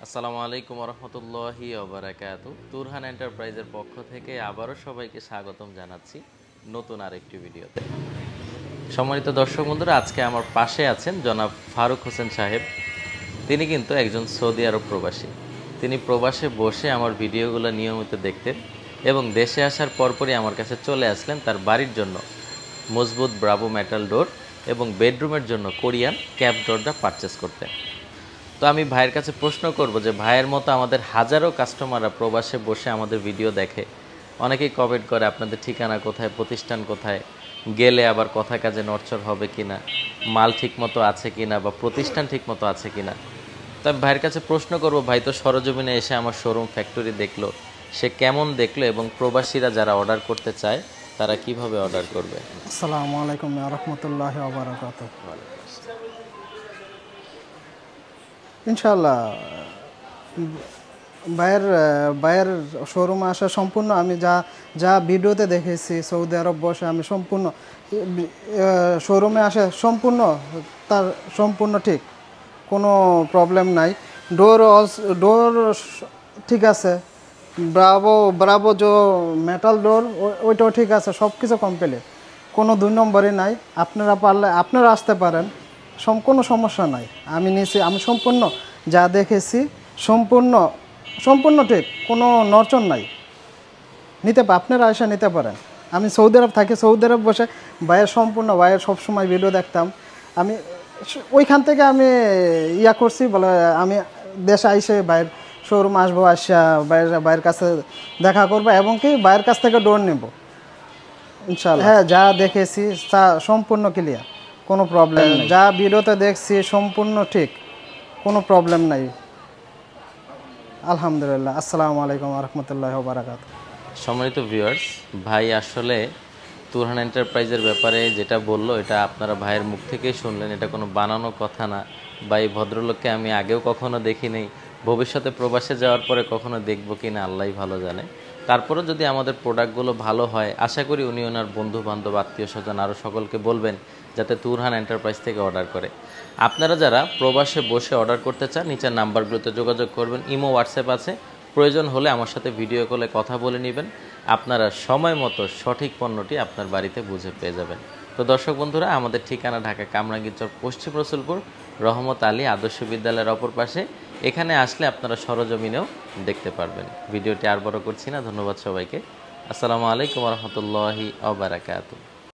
আসসালামু আলাইকুম রহমতুল্লাহি ওবারাকাতু। তুরহান এন্টারপ্রাইজের পক্ষ থেকে আবারও সবাইকে স্বাগতম জানাচ্ছি নতুন আরেকটি ভিডিওতে। সম্মানিত দর্শক বন্ধুরা, আজকে আমার পাশে আছেন জনাব ফারুক হোসেন সাহেব। তিনি কিন্তু একজন সৌদি আরব প্রবাসী। তিনি প্রবাসে বসে আমার ভিডিওগুলো নিয়মিত দেখতেন এবং দেশে আসার পরপরই আমার কাছে চলে আসলেন তার বাড়ির জন্য মজবুত ব্রাভো মেটাল ডোর এবং বেডরুমের জন্য কোরিয়ান ক্যাপ দরজা পারচেস করতে। তো আমি ভাইয়ের কাছে প্রশ্ন করব যে ভাইয়ের মতো আমাদের হাজারো কাস্টমাররা প্রবাসে বসে আমাদের ভিডিও দেখে, অনেকেই কমেন্ট করে আপনাদের ঠিকানা কোথায়, প্রতিষ্ঠান কোথায়, গেলে আবার কথা কাজে নড়চড় হবে কিনা, মাল ঠিকমতো আছে কিনা বা প্রতিষ্ঠান ঠিকমতো আছে কিনা। তো আমি ভাইয়ের কাছে প্রশ্ন করব, ভাই তো সরজমিনে এসে আমার শোরুম ফ্যাক্টরি দেখলো, সে কেমন দেখলো এবং প্রবাসীরা যারা অর্ডার করতে চায় তারা কিভাবে অর্ডার করবে। আসসালামু আলাইকুম ওয়া রাহমাতুল্লাহি ওয়া বারাকাতুহু। ইনশাআল্লাহ বাইরের শোরুমে আসা সম্পূর্ণ আমি যা ভিডিওতে দেখেছি, সৌদি আরব বসে আমি সম্পূর্ণ শোরুমে আসে সম্পূর্ণ ঠিক, কোনো প্রবলেম নাই। ডোর ঠিক আছে, ব্রাভো যে মেটাল ডোর ওইটাও ঠিক আছে, সব কিছু কমপ্লিট, কোনো 2 নম্বরই নাই। আপনারা পারলে আপনারা আসতে পারেন, কোনো সমস্যা নাই। আমি সম্পূর্ণ যা দেখেছি সম্পূর্ণ ঠিক, কোনো নড়চড় নাই। আপনারা এসে নিতে পারেন। আমি সৌদি আরব থাকি, সৌদি আরব বসে বাইরের সবসময় ভিডিও দেখতাম। আমি ওইখান থেকে আমি করছি বলে আমি দেশে আইসে বাইরের শোরুম আসবো, আসা বাইরের কাছে দেখা করবো এবং কি বাইরের কাছ থেকে ডোর নেব ইনশাআল্লাহ। হ্যাঁ, যা দেখেছি তা সম্পূর্ণ ক্লিয়ার, কোনো প্রবলেম নেই। যা ভিডিওতে দেখছি সম্পূর্ণ ঠিক, কোনো প্রবলেম নাই আলহামদুলিল্লাহ। আসসালামু আলাইকুম ওয়া রাহমাতুল্লাহি ওয়া বারাকাতুহু। সম্মানিত ভিউয়ার্স, ভাই আসলে তুরহান এন্টারপ্রাইজের ব্যাপারে যেটা বললো এটা আপনারা ভাইয়ের মুখ থেকেই শুনলেন, এটা কোনো বানানো কথা না। বা এই ভদ্রলোককে আমি আগেও কখনো দেখি নেই, ভবিষ্যতে প্রবাসে যাওয়ার পরে কখনো দেখবো কি না আল্লাহই ভালো জানে। তারপরেও যদি আমাদের প্রোডাক্টগুলো ভালো হয়, আশা করি উনি ওনার বন্ধু বান্ধব, আত্মীয় স্বজন আরও সকলকে বলবেন যাতে তুরহান এন্টারপ্রাইজ থেকে অর্ডার করে। আপনারা যারা প্রবাসে বসে অর্ডার করতে চান, নিচের নাম্বারগুলোতে যোগাযোগ করবেন, ইমো হোয়াটসঅ্যাপ আছে, প্রয়োজন হলে আমার সাথে ভিডিও কলে কথা বলে নেবেন। আপনারা সময় মতো সঠিক পণ্যটি আপনার বাড়িতে বুঝে পেয়ে যাবেন। তো দর্শক বন্ধুরা, আমাদের ঠিকানা ঢাকা কামরাঙ্গীর চর, পশ্চিম রসুলপুর, রহমত আলী আদর্শ বিদ্যালয়ের অপর পাশে। এখানে আসলে আপনারা সরজমিনেও দেখতে পারবেন। ভিডিওটি আর বড় করছি না, ধন্যবাদ সবাইকে। আসসালামু আলাইকুম রহমতুল্লাহি ওয়া বারাকাতুহু।